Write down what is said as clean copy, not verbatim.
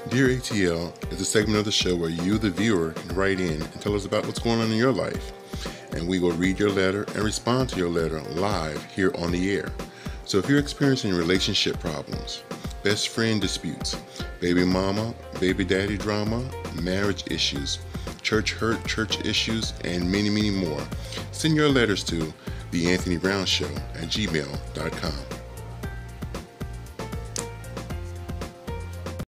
Dear A.T.L is a segment of the show where you, the viewer, can write in and tell us about what's going on in your life. And we will read your letter and respond to your letter live here on the air. So if you're experiencing relationship problems, best friend disputes, baby mama, baby daddy drama, marriage issues, church hurt, church issues, and many, many more, send your letters to TheAnthonyBrownShow@gmail.com.